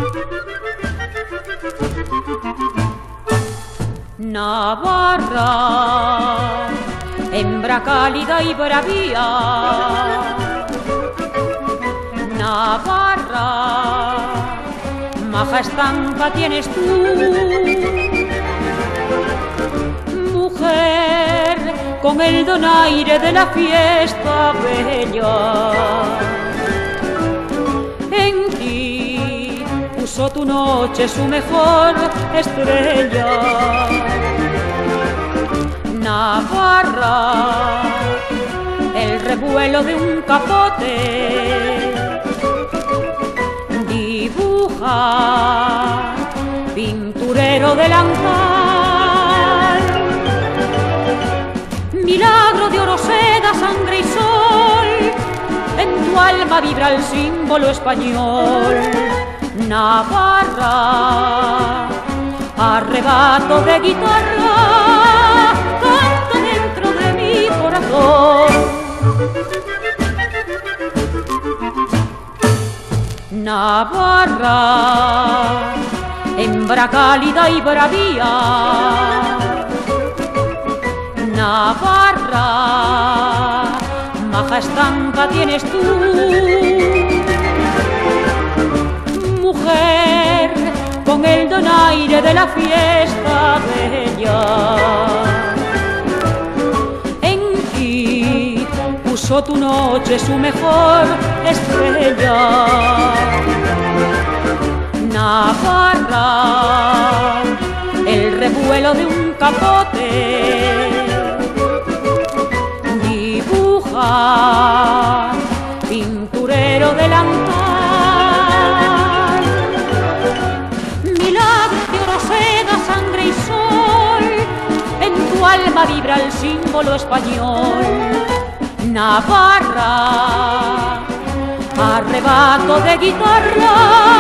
Navarra, hembra cálida y bravía. Navarra, maja estampa tienes tú. Mujer con el donaire de la fiesta bella. En ti puso tu noche su mejor estrella. Navarra, el revuelo de un capote dibuja, pinturero delantal, milagro de oro, seda, sangre y sol, en tu alma vibra el símbolo español. Navarra, arrebato de guitarra, canta dentro de mi corazón. Navarra, hembra cálida y bravía. Navarra, maja estampa tienes tú. Mujer con el donaire de la fiesta bella. En ti puso tu noche su mejor estrella. Navarra, el revuelo de un capote dibuja, pinturero delantal, milagro de oro, seda, sangre y sol, en tu alma vibra el símbolo español. Navarra, arrebato de guitarra,